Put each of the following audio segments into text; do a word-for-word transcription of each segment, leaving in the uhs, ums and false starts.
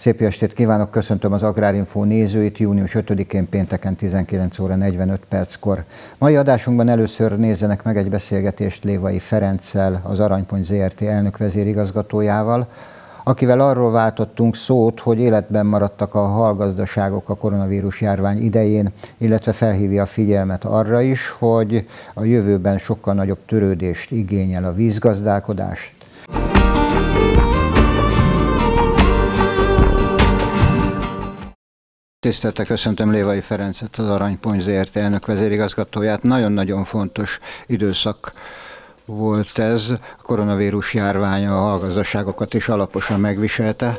Szép jó estét kívánok, köszöntöm az Agrárinfo nézőit június ötödikén pénteken tizenkilenc óra negyvenöt perckor. Mai adásunkban először nézzenek meg egy beszélgetést Lévai Ferenccel, az Aranypont zé er té elnök vezérigazgatójával, akivel arról váltottunk szót, hogy életben maradtak a halgazdaságok a koronavírus járvány idején, illetve felhívja a figyelmet arra is, hogy a jövőben sokkal nagyobb törődést igényel a vízgazdálkodás. Tiszteltek, köszöntöm Lévai Ferencet, az Aranypont zé er té elnök vezérigazgatóját. Nagyon-nagyon fontos időszak volt ez. A koronavírus járványa a halgazdaságokat is alaposan megviselte.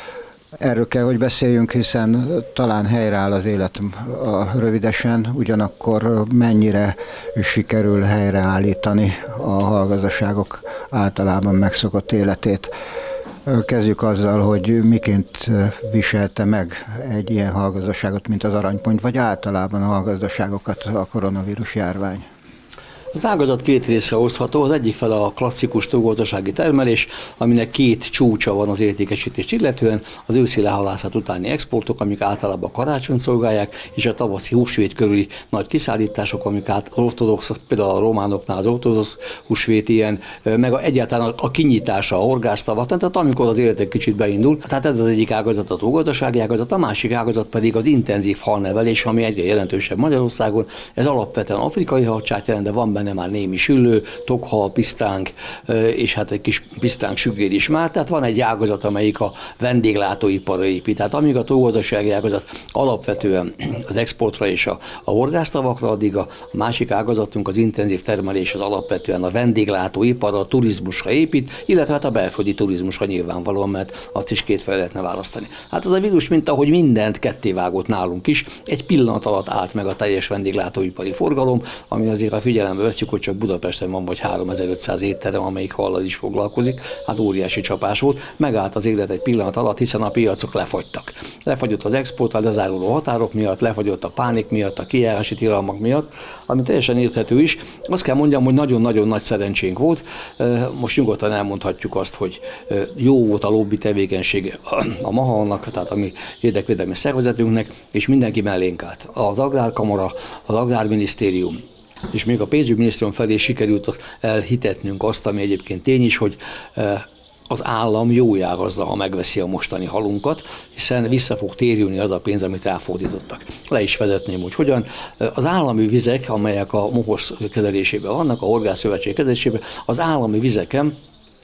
Erről kell, hogy beszéljünk, hiszen talán helyreáll az élet a rövidesen, ugyanakkor mennyire sikerül helyreállítani a halgazdaságok általában megszokott életét. Kezdjük azzal, hogy miként viselte meg egy ilyen halgazdaságot, mint az Aranypont, vagy általában a halgazdaságokat a koronavírus járvány. Az ágazat két részre osztható, az egyik fel a klasszikus gazdasági termelés, aminek két csúcsa van az értékesítést illetően, az őszi lehalászat utáni exportok, amik általában karácsonyt szolgálják, és a tavaszi húsvét körüli nagy kiszállítások, amik át ortodox, például a románoknál az ortodox húsvét ilyen, meg a, egyáltalán a kinyitása, a horgásztavak, tehát amikor az élet egy kicsit beindul. Tehát ez az egyik ágazat, a gazdasági ágazat, a másik ágazat pedig az intenzív halnevelés, ami egyre jelentősebb Magyarországon. Ez alapvetően afrikai halcsát jelent, de van benne már némi süllő, tokhal, pisztránk, és hát egy kis pisztránk sügér is már. Tehát van egy ágazat, amelyik a vendéglátóiparra épít. Tehát amíg a tógazdasági ágazat alapvetően az exportra és a, a horgásztavakra, addig a másik ágazatunk, az intenzív termelés az alapvetően a vendéglátóiparra, a turizmusra épít, illetve hát a belföldi turizmusra nyilvánvalóan, mert azt is kétfele lehetne választani. Hát az a vírus, mint ahogy mindent kettévágott nálunk is, egy pillanat alatt állt meg a teljes vendéglátóipari forgalom, ami azért a figyelembe veszük, hogy csak Budapesten van vagy háromezer-ötszáz étterem, amelyik hallal is foglalkozik, hát óriási csapás volt, megállt az élet egy pillanat alatt, hiszen a piacok lefagytak. Lefagyott az export, a lezáruló határok miatt, lefagyott a pánik miatt, a kijárási tilalmak miatt, ami teljesen érthető is. Azt kell mondjam, hogy nagyon-nagyon nagy szerencsénk volt. Most nyugodtan elmondhatjuk azt, hogy jó volt a lobby tevékenység a MAHAL-nak, tehát a mi érdekvédelmi szervezetünknek, és mindenki mellénk állt. Az Agrárkamara, az Agrárminisztérium, és még a pénzügyminisztérium felé sikerült elhitetnünk azt, ami egyébként tény is, hogy az állam jó jár azzal, ha megveszi a mostani halunkat, hiszen vissza fog térülni az a pénz, amit ráfordítottak. Le is vezetném, hogy hogyan. Az állami vizek, amelyek a MOHOSZ kezelésében vannak, a Horgászszövetség kezelésében, az állami vizeken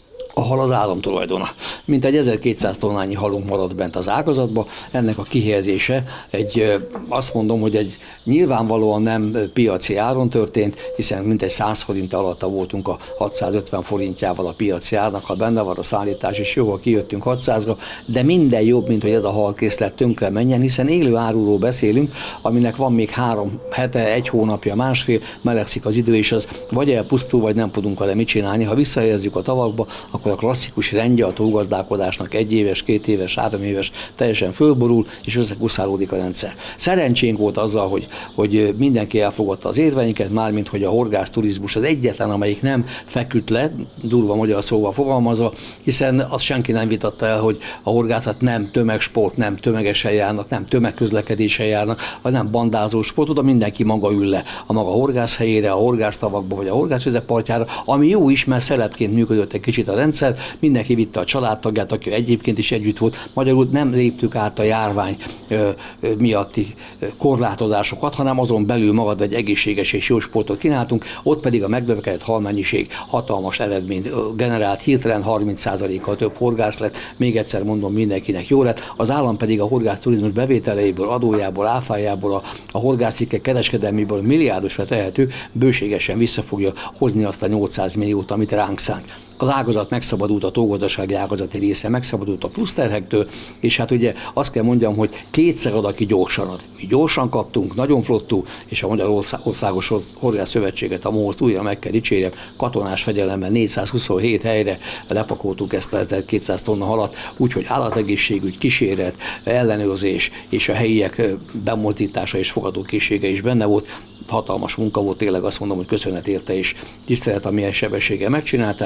a hal az állam tulajdona. Mintegy ezerkétszáz tonnányi halunk maradt bent az ágazatba, ennek a kihelyezése egy, azt mondom, hogy egy nyilvánvalóan nem piaci áron történt, hiszen mintegy száz forint alatt voltunk a hatszázötven forintjával a piaci árnak, ha benne van a szállítás, és jó, ha kijöttünk hatszázra, de minden jobb, mint hogy ez a halkészlet tönkre menjen, hiszen élő áruról beszélünk, aminek van még három hete, egy hónapja, másfél, melegszik az idő, és az vagy elpusztul, vagy nem tudunk vele mit csinálni. Ha visszahelyezzük a tavakba, akkor a klasszikus rendje a tógazdálkodásnak egy éves, két éves, három éves teljesen fölborul, és összekuszálódik a rendszer. Szerencsénk volt azzal, hogy, hogy mindenki elfogadta az érveinket, mármint hogy a horgászturizmus az egyetlen, amelyik nem feküdt le, durva magyar szóval fogalmazva, hiszen azt senki nem vitatta el, hogy a horgászat nem tömegsport, nem tömegesen járnak, nem tömegközlekedésen járnak, vagy nem bandázó sport, oda mindenki maga ül le a maga horgászhelyére, a horgásztavakba, vagy a horgászvizek partjára, ami jó is, mert szelepként működött egy kicsit a rendszer. Mindenki vitte a családtagját, aki egyébként is együtt volt. Magyarul nem léptük át a járvány ö, ö, miatti korlátozásokat, hanem azon belül magad egy egészséges és jó sportot kínáltunk, ott pedig a megnövekedett halmennyiség hatalmas eredményt generált, hirtelen harminc százalékkal több horgász lett, még egyszer mondom, mindenkinek jó lett, az állam pedig a horgászturizmus bevételeiből, adójából, áfájából, a, a horgászcikkek kereskedelméből milliárdosra tehető, bőségesen vissza fogja hozni azt a nyolcszáz milliót, amit ránk szánt. Az ágazat megszabadult, a tógazdasági ágazati része megszabadult a pluszterhektől, és hát ugye azt kell mondjam, hogy kétszer ad, aki gyorsan ad. Mi gyorsan kaptunk, nagyon flottú, és a Magyarországos Horgászszövetséget, a MOHOSzt újra meg kell dicsérjem, katonás fegyelemmel négyszázhuszonhét helyre lepakoltuk ezt a ezerkétszáz tonna halat, úgyhogy állategészségügy, kíséret, ellenőrzés és a helyiek bemozdítása és fogadókészsége is benne volt. Hatalmas munka volt, tényleg azt mondom, hogy köszönet érte és tisztelet, amilyen sebességgel megcsinálták.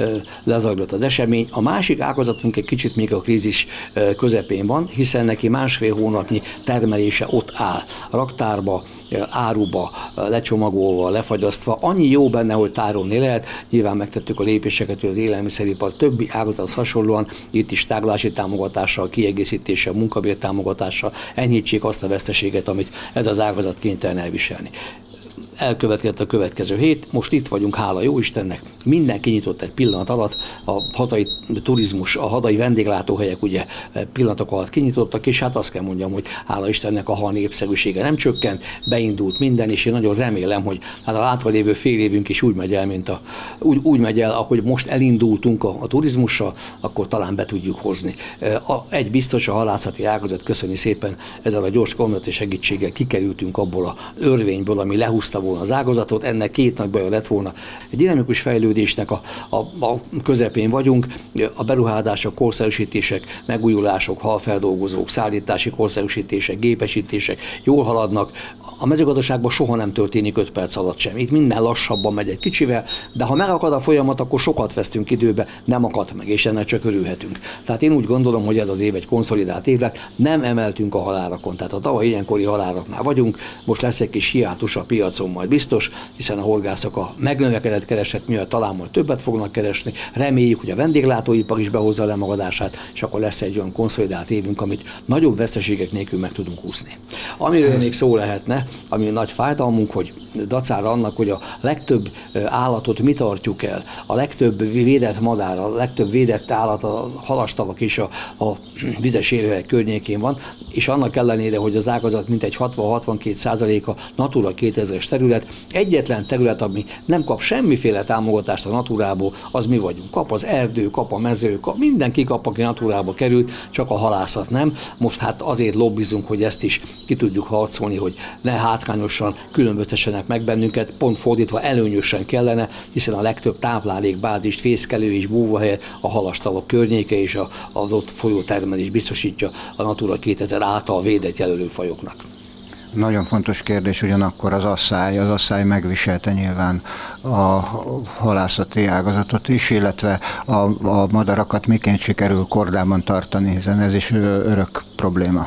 lezajlott az esemény. A másik ágazatunk egy kicsit még a krízis közepén van, hiszen neki másfél hónapnyi termelése ott áll. Raktárba, áruba, lecsomagolva, lefagyasztva. Annyi jó benne, hogy tárolni lehet. Nyilván megtettük a lépéseket, hogy az élelmiszeripar többi ágazathoz hasonlóan itt is tárgyalási támogatással, kiegészítéssel, munkabér támogatással enyhítsék azt a veszteséget, amit ez az ágazat kénytelen elviselni. Elkövetkezett a következő hét, most itt vagyunk, hála jó Istennek, minden kinyitott egy pillanat alatt, a hazai turizmus, a hazai vendéglátóhelyek ugye pillanatok alatt kinyitottak, és hát azt kell mondjam, hogy hála Istennek a hal népszerűsége nem csökkent, beindult minden, és én nagyon remélem, hogy hát a hátralévő fél évünk is úgy megy el, mint a, úgy, úgy megy el, ahogy most elindultunk a, a turizmussal, akkor talán be tudjuk hozni. A, egy biztos, a halászati ágazat, köszöni szépen, ezzel a gyors kormányzati segítséggel kikerültünk abból az örvényből, ami lehúzta volna az ágazatot, ennek két nagy baja lett volna. Egy dinamikus fejlődésnek a, a, a közepén vagyunk, a beruházások, korszerűsítések, megújulások, halfeldolgozók, szállítási korszerűsítések, gépesítések jól haladnak. A mezőgazdaságban soha nem történik öt perc alatt sem. Itt minden lassabban megy egy kicsivel, de ha megakad a folyamat, akkor sokat vesztünk időbe, nem akad meg, és ennek csak örülhetünk. Tehát én úgy gondolom, hogy ez az év egy konszolidált év lett, nem emeltünk a halárakon, tehát a tavaly ilyenkori haláraknál vagyunk, most lesz egy kis hiátus a piacon majd biztos, hiszen a horgászok a megnövekedett kereset miatt talán majd többet fognak keresni. Reméljük, hogy a vendéglátóipar is behozza a lemagadását, és akkor lesz egy olyan konszolidált évünk, amit nagyobb veszteségek nélkül meg tudunk úszni. Amiről még szó lehetne, ami nagy fájdalmunk, hogy dacára annak, hogy a legtöbb állatot mi tartjuk el, a legtöbb védett madár, a legtöbb védett állat, a halastavak is a, a vizes élőhelyek környékén van, és annak ellenére, hogy az ágazat mintegy hatvan-hatvankét százaléka Natura kétezres terület, egyetlen terület, ami nem kap semmiféle támogatást a Naturából, az mi vagyunk. Kap az erdő, kap a mező, kap, mindenki kap, aki Naturába került, csak a halászat nem. Most hát azért lobbizunk, hogy ezt is ki tudjuk harcolni, hogy ne hátrányosan különböztessenek meg bennünket, pont fordítva előnyösen kellene, hiszen a legtöbb táplálékbázist, fészkelő és búvahelyet a halastavak környéke és az ott folyó termelés biztosítja a Natura kétezer által védett jelölőfajoknak. Nagyon fontos kérdés ugyanakkor az asszály. Az asszály megviselte nyilván a halászati ágazatot is, illetve a, a madarakat miként sikerül kordában tartani, hiszen ez is örök probléma.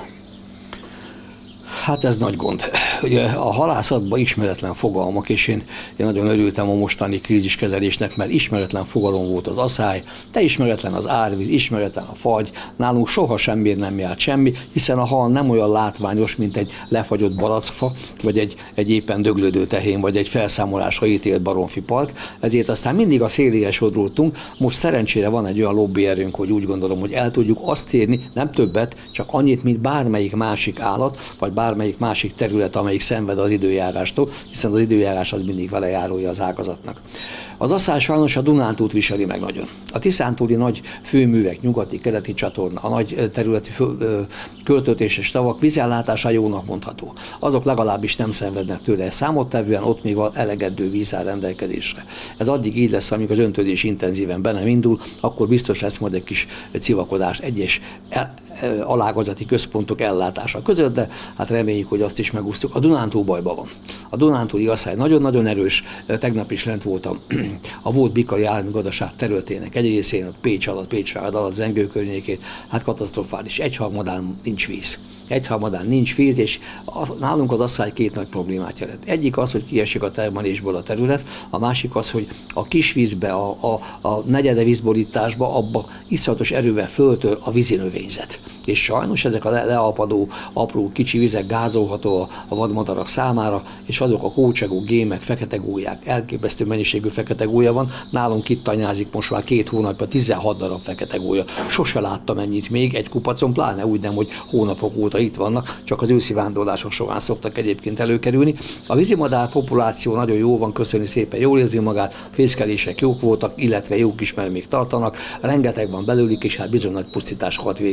Hát ez nagy gond. Ugye a halászatban ismeretlen fogalmak, és én, én nagyon örültem a mostani kríziskezelésnek, mert ismeretlen fogalom volt az aszály, de ismeretlen az árvíz, ismeretlen a fagy, nálunk soha semmiért nem járt semmi, hiszen a hal nem olyan látványos, mint egy lefagyott barackfa, vagy egy, egy éppen döglődő tehén, vagy egy felszámolásra ítélt baromfi park, ezért aztán mindig a szélére sodródtunk. Most szerencsére van egy olyan lobbyerőnk, hogy úgy gondolom, hogy el tudjuk azt érni, nem többet, csak annyit, mint bármelyik másik állat, vagy bármelyik másik terület, amelyik szenved az időjárástól, hiszen az időjárás az mindig vele járója az ágazatnak. Az asszály sajnos a Dunántúlt viseli meg nagyon. A Tiszántúli nagy főművek, nyugati, keleti csatorna, a nagy területi költőtéses tavak vízellátása jónak mondható. Azok legalábbis nem szenvednek tőle számottevően, ott még van elegendő víz áll rendelkezésre. Ez addig így lesz, amíg az öntözés intenzíven be nem indul, akkor biztos lesz majd egy kis civakodás egyes alágazati központok ellátása között, de hát reméljük, hogy azt is megúsztuk. A Dunántúl bajban van. A Dunántúli asszály nagyon-nagyon erős, tegnap is lent voltam a volt Bikari állami gazdaság területének egy részén, ott Pécs alatt, Pécsvárad alatt, Zengő környékén, hát katasztrofális. Egyharmadán nincs víz. Egyharmadán nincs víz, és az, nálunk az asszály két nagy problémát jelent. Egyik az, hogy kiesik a termelésből a terület, a másik az, hogy a kis vízbe, a, a, a negyede vízborításba, abba iszonyatos erővel föltör a vízinövényzet. És sajnos ezek a le- leapadó, apró, kicsi vizek gázolható a, a vadmadarak számára, és azok a kócsagok, gémek, fekete gólyák, elképesztő mennyiségű fekete gólya van. Nálunk itt tanyázik most már két hónapja tizenhat darab fekete gólya. Sose láttam ennyit még egy kupacon, pláne úgy nem, hogy hónapok óta itt vannak, csak az őszi vándorlások során szoktak egyébként előkerülni. A vízimadár populáció nagyon jó van, köszönni szépen, jól érzi magát, fészkelések jók voltak, illetve jók is, mert még tartanak, rengeteg van belőlük, és hát bizony nagy pusztításokat végeznek.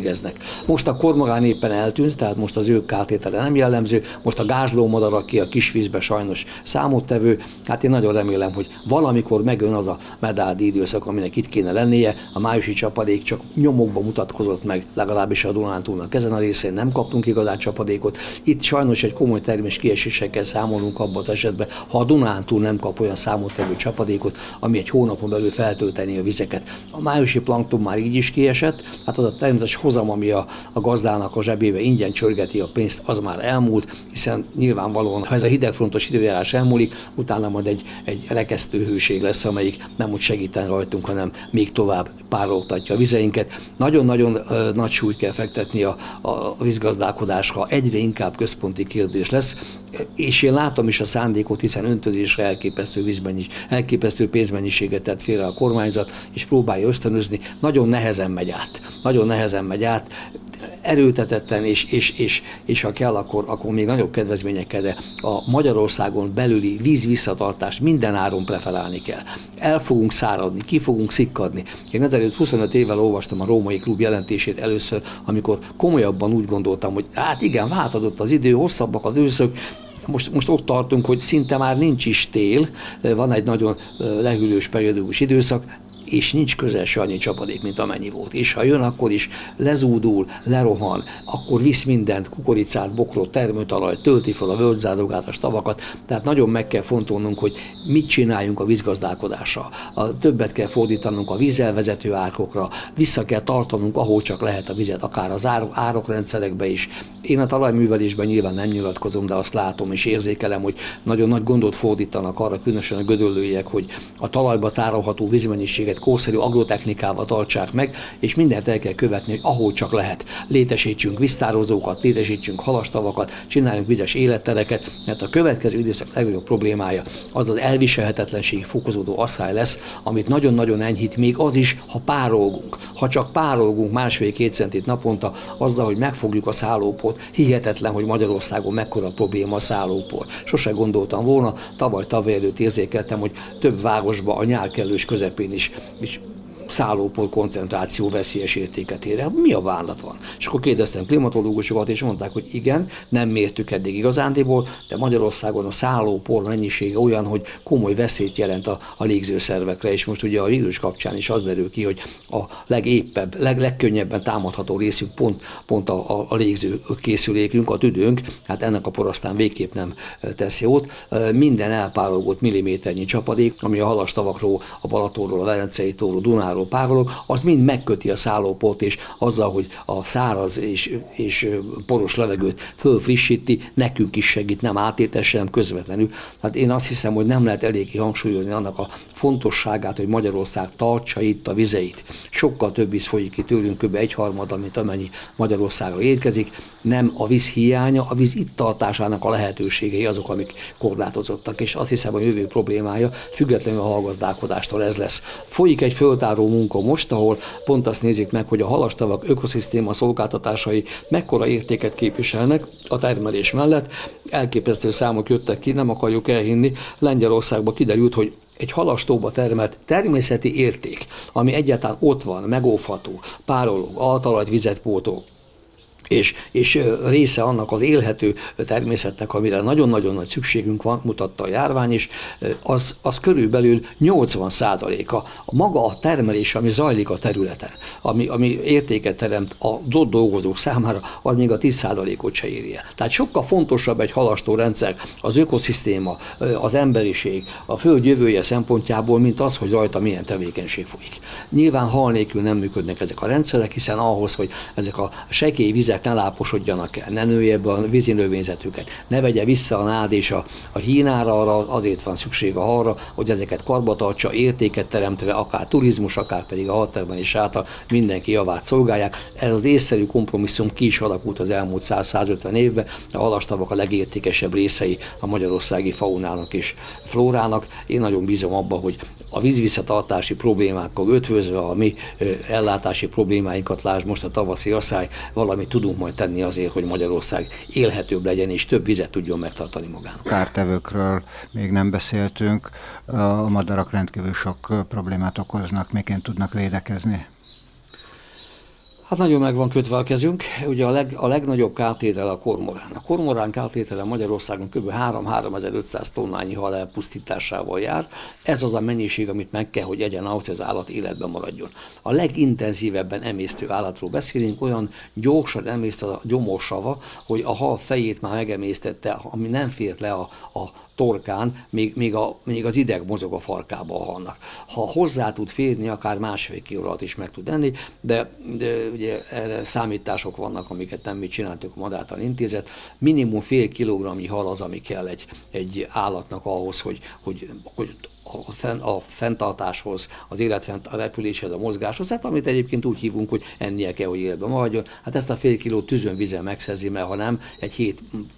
Most a kormorán éppen eltűnt, tehát most az ők kártétele nem jellemző, most a gázlómadar, aki a kisvízbe sajnos számottevő, hát én nagyon remélem, hogy valamikor megjön az a medádi időszak, aminek itt kéne lennie, a májusi csapadék csak nyomokban mutatkozott meg, legalábbis a Dunántúlnak ezen a részén nem kaptunk igazán csapadékot. Itt sajnos egy komoly termés kiesésekkel számolunk abban az esetben, ha a Dunántúl nem kap olyan számottevő csapadékot, ami egy hónapon belül feltölteni a vizeket. A májusi plankton már így is kiesett, hát az a természetes hozam, ami a, a gazdának a zsebébe ingyen csörgeti a pénzt, az már elmúlt, hiszen nyilvánvalóan, ha ez a hidegfrontos időjárás elmúlik, utána majd egy, egy rekesztő hőség lesz, amelyik nem úgy segíten rajtunk, hanem még tovább pároltatja a vizeinket. Nagyon-nagyon ö, nagy súlyt kell fektetni a, a vízgazdálkodásra, egyre inkább központi kérdés lesz, és én látom is a szándékot, hiszen öntözésre elképesztő vízmennyis, elképesztő pénzmennyiséget tett félre a kormányzat, és próbálja ösztönözni. Nagyon nehezen megy át. Nagyon nehezen megy át. Erőltetetten, és, és, és, és ha kell, akkor, akkor még nagyobb kedvezményekkel, de a Magyarországon belüli vízvisszatartást minden áron preferálni kell. El fogunk száradni, ki fogunk szikkadni. Én ezelőtt huszonöt évvel olvastam a Római Klub jelentését először, amikor komolyabban úgy gondoltam, hogy hát igen, változott az idő, hosszabbak az őszök, Most, most ott tartunk, hogy szinte már nincs is tél, van egy nagyon lehűlős periódikus időszak, és nincs közel se annyi csapadék, mint amennyi volt. És ha jön, akkor is lezúdul, lerohan, akkor visz mindent, kukoricát, bokrot, termőtalajt, tölti fel a völgyzádogát, a stavakat. Tehát nagyon meg kell fontolnunk, hogy mit csináljunk a vízgazdálkodással. A többet kell fordítanunk a vízelvezető árkokra, vissza kell tartanunk, ahol csak lehet a vizet, akár az árok, árokrendszerekbe is. Én a talajművelésben nyilván nem nyilatkozom, de azt látom és érzékelem, hogy nagyon nagy gondot fordítanak arra, különösen a gödöllőiek, hogy a talajba tárolható vízmennyiséget korszerű agrotechnikával tartsák meg, és mindent el kell követni, hogy ahol csak lehet. Létesítsünk víztározókat, létesítsünk halastavakat, csináljunk vizes élettereket, mert a következő időszak legnagyobb problémája az az elviselhetetlenség fokozódó asszály lesz, amit nagyon-nagyon enyhít még az is, ha párolgunk. Ha csak párolgunk másfél-két centit naponta, azzal, hogy megfogjuk a szállóport, hihetetlen, hogy Magyarországon mekkora probléma a szállópor. Sose gondoltam volna, tavaly tavaly előtt érzékeltem, hogy több városban a nyár kellős közepén is és szállópor koncentráció veszélyes értéket ér. Mi a vállalat van? És akkor kérdeztem klimatológusokat, és mondták, hogy igen, nem mértük eddig igazándiból, de Magyarországon a szállópor mennyisége olyan, hogy komoly veszélyt jelent a, a légzőszervekre, és most ugye a vírus kapcsán is az derül ki, hogy a legéppebb, leg, legkönnyebben támadható részünk pont, pont a, a, a légző készülékünk, a tüdőnk, hát ennek a porasztán végképp nem tesz jót. Minden elpárolgott milliméternyi csapadék, ami a halastavakról, a Balatonról, a Velencei tóról, Dunáról párolog, az mind megköti a szállóport, és azzal, hogy a száraz és, és poros levegőt fölfrissíti, nekünk is segít, nem átétesen, nem közvetlenül. Hát én azt hiszem, hogy nem lehet eléggé hangsúlyozni annak a fontosságát, hogy Magyarország tartsa itt a vizeit. Sokkal több víz folyik ki tőlünk, kb. Egyharmada, mint amennyi Magyarországra érkezik. Nem a víz hiánya, a víz itt tartásának a lehetőségei azok, amik korlátozottak, és azt hiszem, hogy a jövő problémája függetlenül a hallgazdálkodástól ez lesz. Folyik egy föltáró munka most, ahol pont azt nézik meg, hogy a halastavak ökoszisztéma szolgáltatásai mekkora értéket képviselnek a termelés mellett. Elképesztő számok jöttek ki, nem akarjuk elhinni. Lengyelországban kiderült, hogy egy halastóba termelt természeti érték, ami egyáltalán ott van, megóvható, párolog, altalajt, vizet pótol, És, és része annak az élhető természetnek, amire nagyon-nagyon nagy szükségünk van, mutatta a járvány is, az, az körülbelül nyolcvan százaléka a maga a termelés, ami zajlik a területen, ami, ami értéket teremt a ott dolgozók számára, az még a tíz százalékot se éri el. Tehát sokkal fontosabb egy halastó rendszer, az ökoszisztéma, az emberiség, a föld jövője szempontjából, mint az, hogy rajta milyen tevékenység folyik. Nyilván hal nélkül nem működnek ezek a rendszerek, hiszen ahhoz, hogy ezek a sekély vizek ne láposodjanak el, ne nője be a vízi növényzetüket, ne vegye vissza a nád és a, a hínára, arra azért van szüksége arra, hogy ezeket karba tartsa, értéket teremtve, akár turizmus, akár pedig a haltermelés által mindenki javát szolgálják. Ez az észszerű kompromisszum ki is alakult az elmúlt száz-százötven évben, a halastavak a legértékesebb részei a magyarországi faunának és flórának. Én nagyon bízom abba, hogy a vízvisszatartási problémákkal ötvözve a mi ellátási problémáinkat, lásd most a tavaszi asszály, valamit tudunk majd tenni azért, hogy Magyarország élhetőbb legyen és több vizet tudjon megtartani magának. Kártevőkről még nem beszéltünk. A madarak rendkívül sok problémát okoznak, miként tudnak védekezni? Hát nagyon meg van kötve a kezünk. Ugye a, leg, a legnagyobb kártétel a kormorán. A kormorán kártétele Magyarországon kb. három-háromezer-ötszáz tonnányi hal elpusztításával jár. Ez az a mennyiség, amit meg kell, hogy egyen ahhoz, hogy az állat életben maradjon. A legintenzívebben emésztő állatról beszélünk, olyan gyorsan emészt a gyomorssava, hogy a hal fejét már megemésztette, ami nem fért le a, a torkán, még, még, a, még az ideg mozog a farkába a halnak. Ha hozzá tud férni, akár másfél kiló alatt is meg tud enni, de, de ugye erre számítások vannak, amiket nem mi csináltuk, a Madártani Intézet. Minimum fél kilogramnyi hal az, ami kell egy, egy állatnak ahhoz, hogy, hogy, hogy a, fenn, a fenntartáshoz, az életfent, a repüléshez, a mozgáshoz, hát amit egyébként úgy hívunk, hogy ennie kell, hogy életben maradjon. Hát ezt a fél kilót tűzön, vízen megszerzi, mert ha nem, egy hét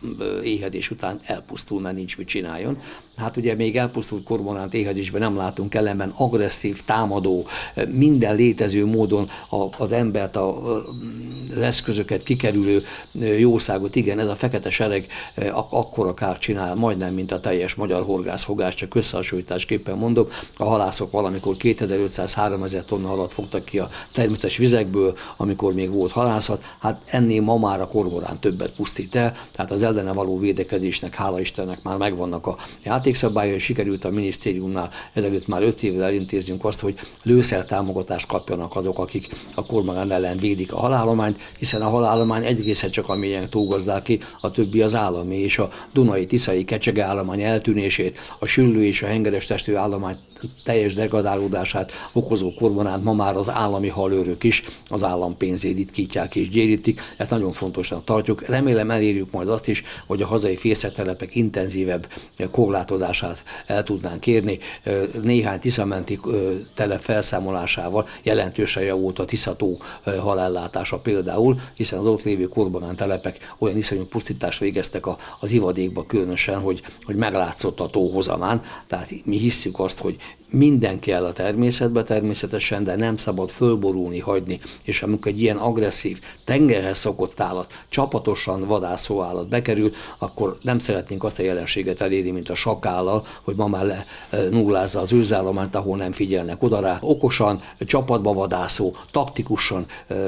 éhezés után elpusztul, mert nincs mit csináljon. Hát ugye még elpusztult kormoránt éhezésben nem látunk, ellenben agresszív, támadó, minden létező módon az embert, a, az eszközöket kikerülő jószágot, igen, ez a fekete sereg akkora kárt csinál, majdnem, mint a teljes magyar horgászfogás, csak összehasonlításképpen mondom. A halászok valamikor kétezer-ötszáz-háromezer tonna halat fogtak ki a természetes vizekből, amikor még volt halászat, hát ennél ma már a kormorán többet pusztít el, tehát az ellene való védekezésnek, hála Istennek már megvannak a játékszabályai, sikerült a minisztériumnál ezelőtt már öt évvel elintéznünk azt, hogy lőszertámogatást kapjanak azok, akik a kormorán ellen védik a halállományt, hiszen a halállomány egy része csak a mélyen túlgazdálki, a többi az állami, és a Dunai, Tiszai, Kecsege állomány eltűnését, a Süllő és a hengeres testű állomány teljes degradálódását okozó kormoránt ma már az állami halőrök is az állam pénzét ritkítják és gyérítik, ezt nagyon fontosnak tartjuk. Remélem elérjük majd azt is, hogy a hazai fészettelepek intenzívebb korlátozását el tudnánk érni. Néhány tiszamenti telep felszámolásával jelentősen javult a Tiszató halellátása például, hiszen az ott lévő kormorán telepek olyan iszonyú pusztítást végeztek az ivadékba különösen, hogy, hogy meglátszott a tóhozamán. Tehát mi hisszük azt, hogy minden kell a természetbe természetesen, de nem szabad fölborulni, hagyni. És amikor egy ilyen agresszív, tengerhez szokott állat, csapatosan vadászó állat bekerül, akkor nem szeretnénk azt a jelenséget elérni, mint a sakállal, hogy ma már le nullázza az őzállományt, ahol nem figyelnek oda rá. Okosan, csapatba vadászó, taktikusan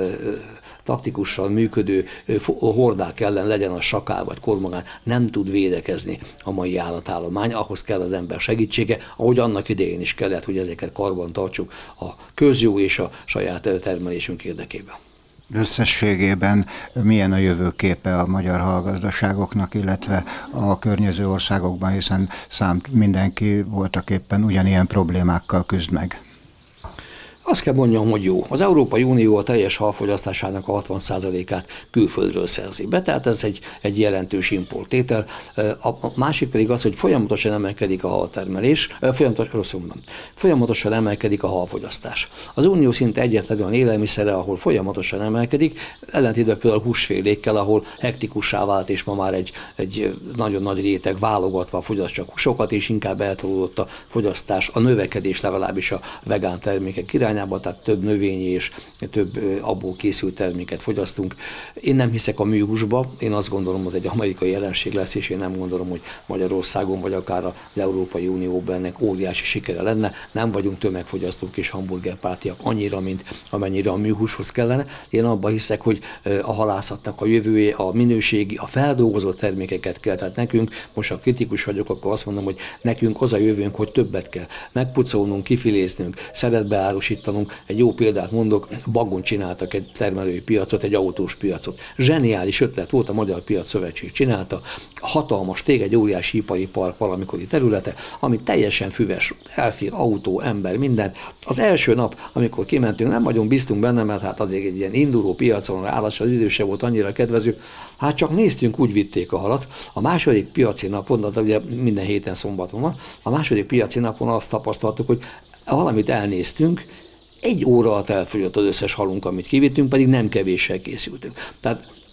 taktikusan működő hordák ellen, legyen a sakál vagy kormorán, nem tud védekezni a mai állatállomány, ahhoz kell az ember segítsége, ahogy annak idején is kellett, hogy ezeket karban tartsuk a közjó és a saját termelésünk érdekében. Összességében milyen a jövőképe a magyar hallgazdaságoknak, illetve a környező országokban, hiszen szám mindenki voltak éppen ugyanilyen problémákkal küzd meg? Azt kell mondjam, hogy jó. Az Európai Unió a teljes halfogyasztásának a hatvan százalékát külföldről szerzi be, tehát ez egy, egy jelentős importtétel. A másik pedig az, hogy folyamatosan emelkedik a haltermelés, folyamatosan, rosszul mondom, folyamatosan emelkedik a halfogyasztás. Az Unió szinte egyetlen olyan élelmiszere, ahol folyamatosan emelkedik, ellentétben például húsfélékkel, ahol hektikussá vált, és ma már egy, egy nagyon nagy réteg válogatva fogyaszt csak húsokat, és inkább eltolódott a fogyasztás, a növekedés legalábbis a vegán termékek irányába, tehát több növényi és több abból készült terméket fogyasztunk. Én nem hiszek a műhúsba, én azt gondolom, hogy egy amerikai jelenség lesz, és én nem gondolom, hogy Magyarországon vagy akár az Európai Unióban ennek óriási sikere lenne. Nem vagyunk tömegfogyasztók és hamburgerpártiak annyira, mint amennyire a műhúshoz kellene. Én abban hiszek, hogy a halászatnak a jövője, a minőségi, a feldolgozott termékeket kell. Tehát nekünk, most ha kritikus vagyok, akkor azt mondom, hogy nekünk az a jövőnk, hogy többet kell megpucolnunk, kifiléznünk, szeretbe árusítanunk. Egy jó példát mondok, Baggon csináltak egy termelői piacot, egy autós piacot. Zseniális ötlet volt, a Magyar Piac Szövetség csinálta, hatalmas tég, egy óriási ipari park valamikori területe, ami teljesen füves, elfér autó, ember, minden. Az első nap, amikor kimentünk, nem nagyon bíztunk benne, mert hát azért egy ilyen induló piacon, ráadásul az idő se volt annyira kedvező, hát csak néztünk, úgy vitték a halat. A második piaci napon, de ugye minden héten szombaton van, a második piaci napon azt tapasztaltuk, hogy valamit elnéztünk, egy óra alatt elfogyott az összes halunk, amit kivittünk, pedig nem kevéssel készültünk. Tehát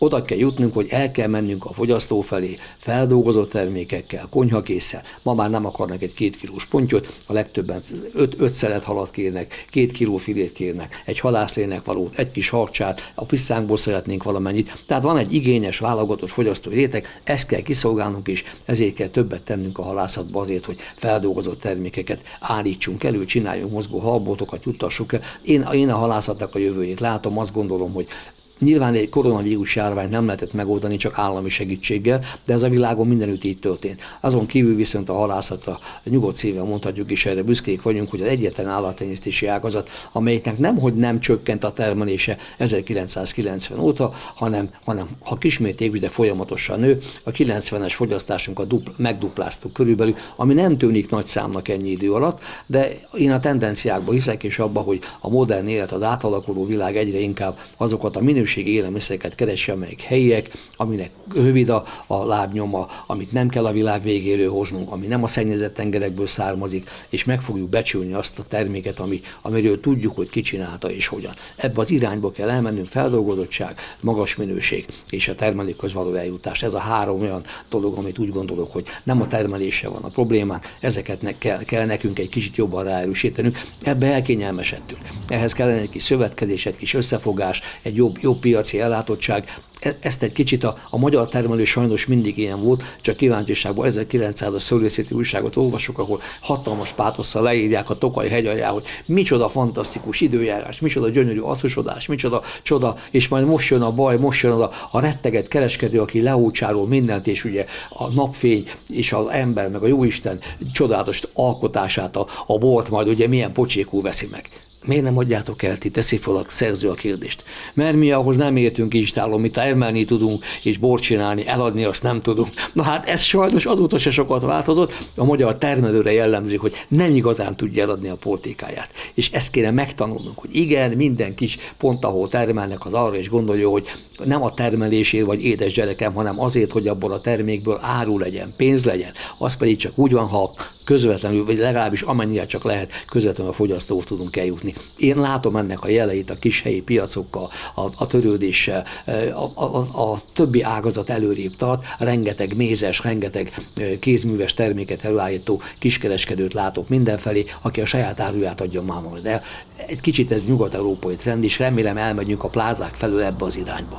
Oda kell jutnunk, hogy el kell mennünk a fogyasztó felé feldolgozott termékekkel, konyhakésszel. Ma már nem akarnak egy két kilós pontyot, a legtöbben öt, öt szelet halat kérnek, két kiló filét kérnek, egy halászlének valót, egy kis harcsát, a pisztánkból szeretnénk valamennyit. Tehát van egy igényes, válogatott fogyasztói réteg, ezt kell kiszolgálnunk, és ezért kell többet tennünk a halászatba azért, hogy feldolgozott termékeket állítsunk elő, csináljunk mozgó halbotokat, juttassuk el. Én, én a halászatnak a jövőjét látom, azt gondolom, hogy nyilván egy koronavírus járványt nem lehetett megoldani csak állami segítséggel, de ez a világon mindenütt így történt. Azon kívül viszont a halászatra nyugodt szívvel mondhatjuk, és erre büszkék vagyunk, hogy az egyetlen állattenyésztési ágazat, amelyiknek nemhogy nem csökkent a termelése ezerkilencszázkilencven óta, hanem, hanem ha kismértékű, de folyamatosan nő, a kilencvenes fogyasztásunkat dupl, megdupláztuk körülbelül, ami nem tűnik nagy számnak ennyi idő alatt, de én a tendenciákban hiszek, és abba, hogy a modern élet, az átalakuló világ egyre inkább azokat a minőségi élelmiszereket keresse, amelyek helyiek, aminek rövid a, a lábnyoma, amit nem kell a világ végéről hoznunk, ami nem a szennyezett tengerekből származik, és meg fogjuk becsülni azt a terméket, ami, amiről tudjuk, hogy ki csinálta és hogyan. Ebbe az irányba kell elmennünk, feldolgozottság, magas minőség és a termelőkhöz való eljutás. Ez a három olyan dolog, amit úgy gondolok, hogy nem a termeléssel van a problémánk, ezeket ne, kell, kell nekünk egy kicsit jobban ráerősítenünk. Ebbe elkényelmesedtünk. Ehhez kellene egy kis szövetkezés, egy kis összefogás, egy jobb, jobb piaci ellátottság. Ezt egy kicsit a, a magyar termelő sajnos mindig ilyen volt, csak kíváncsiságban ezerkilencszázas szőlészeti újságot olvasok, ahol hatalmas pátosszal leírják a Tokaj hegy alján, hogy micsoda fantasztikus időjárás, micsoda gyönyörű asszusodás, micsoda csoda, és majd most jön a baj, most jön a, a retteget kereskedő, aki leúcsárol mindent, és ugye a napfény és az ember, meg a jóisten csodálatos alkotását, a, a bort majd ugye milyen pocsékul veszi meg. Miért nem adjátok el, ti teszi fel a szerző a kérdést? Mert mi ahhoz nem értünk installon, mi termelni tudunk, és bort csinálni, eladni azt nem tudunk. Na hát ez sajnos azóta se sokat változott, a magyar termelőre jellemző, hogy nem igazán tudja eladni a portékáját. És ezt kéne megtanulnunk, hogy igen, minden kis pont, ahol termelnek, az arra is gondolja, hogy nem a termelésért vagy édes gyerekem, hanem azért, hogy abból a termékből áru legyen, pénz legyen. Az pedig csak úgy van, ha közvetlenül, vagy legalábbis amennyire csak lehet, közvetlenül a fogyasztóhoz tudunk eljutni. Én látom ennek a jeleit a kis helyi piacokkal, a, a törődéssel, a, a, a többi ágazat előrébb tart, rengeteg mézes, rengeteg kézműves terméket előállító kiskereskedőt látok mindenfelé, aki a saját áruját adja már majd el. Egy kicsit ez nyugat-európai trend, és remélem elmegyünk a plázák felől ebbe az irányba.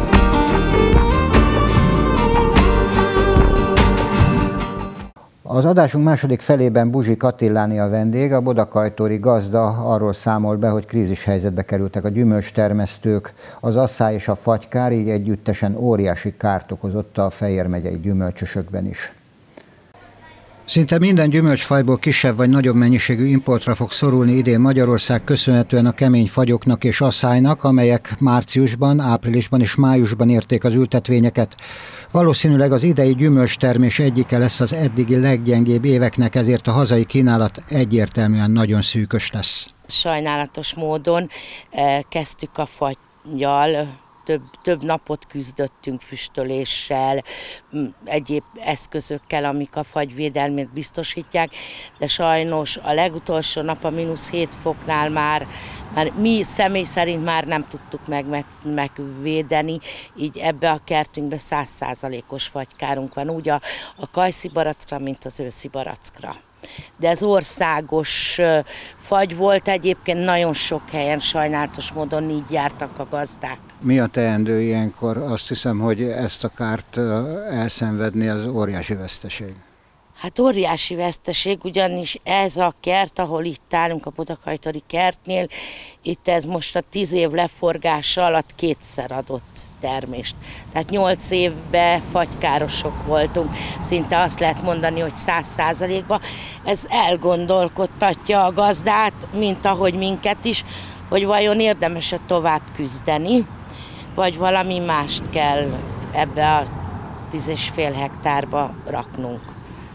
Az adásunk második felében Buzsik Attiláné a vendég, a bodakajtóri gazda arról számol be, hogy krízis helyzetbe kerültek a gyümölcstermesztők, az asszály és a fatykár így együttesen óriási kárt okozott a Fejér megyei gyümölcsösökben is. Szinte minden gyümölcsfajból kisebb vagy nagyobb mennyiségű importra fog szorulni idén Magyarország köszönhetően a kemény fagyoknak és asszálynak, amelyek márciusban, áprilisban és májusban érték az ültetvényeket. Valószínűleg az idei gyümölcstermés egyike lesz az eddigi leggyengébb éveknek, ezért a hazai kínálat egyértelműen nagyon szűkös lesz. Sajnálatos módon kezdtük a fattyal, több, több napot küzdöttünk füstöléssel, egyéb eszközökkel, amik a fagyvédelmét biztosítják, de sajnos a legutolsó nap a mínusz hét foknál már, már mi személy szerint már nem tudtuk meg, megvédeni, így ebbe a kertünkbe száz százalékos fagykárunk van, úgy a, a kajszi barackra, mint az őszi barackra. De ez országos fagy volt, egyébként nagyon sok helyen sajnálatos módon így jártak a gazdák. Mi a teendő ilyenkor? Azt hiszem, hogy ezt a kárt elszenvedni az óriási veszteség. Hát óriási veszteség, ugyanis ez a kert, ahol itt állunk a bodakajtóri kertnél, itt ez most a tíz év leforgása alatt kétszer adott termést. Tehát nyolc évben fagykárosok voltunk, szinte azt lehet mondani, hogy száz százalékban. Ez elgondolkodtatja a gazdát, mint ahogy minket is, hogy vajon érdemes-e tovább küzdeni, vagy valami mást kell ebbe a tíz és fél hektárba raknunk.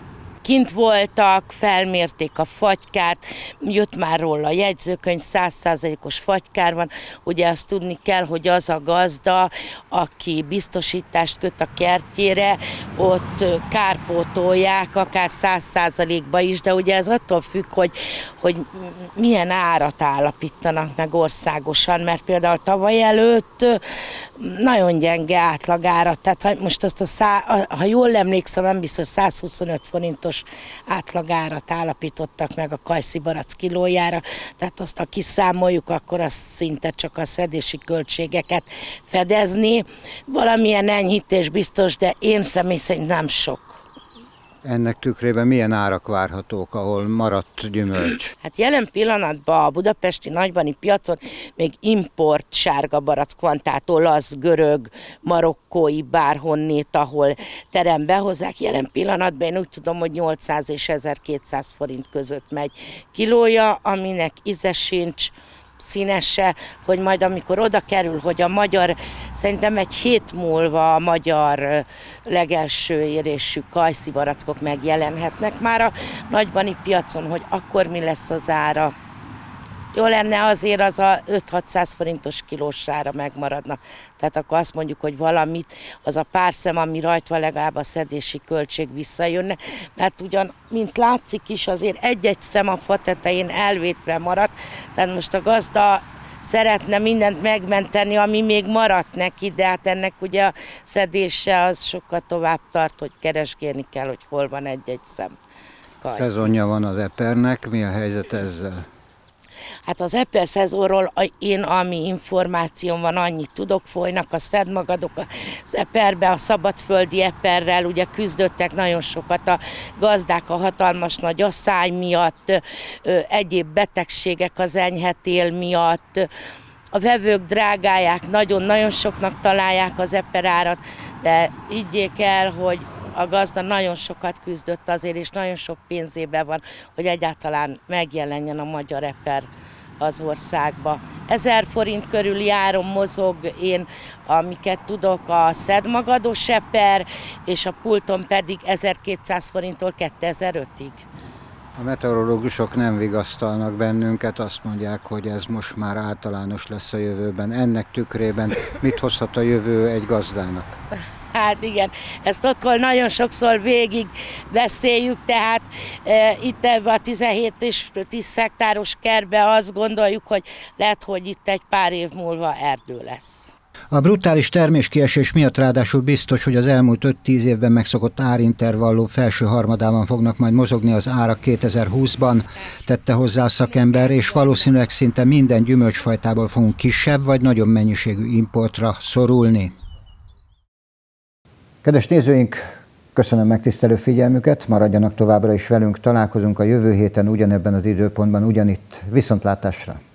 kint voltak, felmérték a fagykárt, jött már róla jegyzőkönyv, száz százalékos fagykár van. Ugye azt tudni kell, hogy az a gazda, aki biztosítást köt a kertjére, ott kárpótolják, akár száz százalékba is, de ugye ez attól függ, hogy, hogy milyen árat állapítanak meg országosan, mert például tavaly előtt nagyon gyenge átlagárat, tehát ha most azt a szá, ha jól emlékszem, nem biztos, százhuszonöt forintos átlagárat állapítottak meg a kajszibarack kilójára, tehát azt, ha kiszámoljuk, akkor az szinte csak a szedési költségeket fedezni. Valamilyen enyhítés biztos, de én személy szerint nem sok. Ennek tükrében milyen árak várhatók, ahol maradt gyümölcs? Hát jelen pillanatban a budapesti nagybani piacon még import sárga barack van, tehát olasz, görög, marokkói, bárhonnét, ahol terembe hozzák. Jelen pillanatban én úgy tudom, hogy nyolcszáz és ezerkétszáz forint között megy kilója, aminek íze sincs, színese, hogy majd amikor oda kerül, hogy a magyar, szerintem egy hét múlva a magyar legelső érésű kajszibarackok megjelenhetnek már a nagybani piacon, hogy akkor mi lesz az ára. Jó lenne azért az a öt-hatszáz forintos kilósára megmaradna. Tehát akkor azt mondjuk, hogy valamit, az a pár szem, ami rajta legalább a szedési költség visszajönne, mert ugyan, mint látszik is, azért egy-egy szem a fa tetején elvétve maradt, tehát most a gazda szeretne mindent megmenteni, ami még maradt neki, de hát ennek ugye a szedése az sokkal tovább tart, hogy keresgélni kell, hogy hol van egy-egy szem. Kajszi. Szezonja van az epernek, mi a helyzet ezzel? Hát az eper szezonról én, ami információm van, annyit tudok, folynak a szedmagadok az eperbe, a szabadföldi eperrel, ugye küzdöttek nagyon sokat a gazdák a hatalmas nagy asszály miatt, egyéb betegségek az enyhetél miatt. A vevők drágálják, nagyon-nagyon soknak találják az eperárat, de higgyék el, hogy a gazda nagyon sokat küzdött azért, és nagyon sok pénzében van, hogy egyáltalán megjelenjen a magyar eper az országba. Ezer forint körüli áron mozog én, amiket tudok, a szedmagados eper, és a pulton pedig ezerkétszáz forinttól kétezer-ötig. A meteorológusok nem vigasztalnak bennünket, azt mondják, hogy ez most már általános lesz a jövőben. Ennek tükrében mit hozhat a jövő egy gazdának? Hát igen, ezt otthon nagyon sokszor végig beszéljük, tehát e, itt ebben a tizenhét és tíz hektáros kertben azt gondoljuk, hogy lehet, hogy itt egy pár év múlva erdő lesz. A brutális terméskiesés miatt ráadásul biztos, hogy az elmúlt öt-tíz évben megszokott árintervalló felső harmadában fognak majd mozogni az árak kétezer-húszban, tette hozzá a szakember, és valószínűleg szinte minden gyümölcsfajtából fogunk kisebb vagy nagyobb mennyiségű importra szorulni. Kedves nézőink, köszönöm megtisztelő figyelmüket, maradjanak továbbra is velünk, találkozunk a jövő héten ugyanebben az időpontban, ugyanitt. Viszontlátásra!